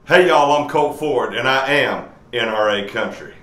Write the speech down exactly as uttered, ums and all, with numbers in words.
Hey y'all, I'm Colt Ford and I am N R A Country.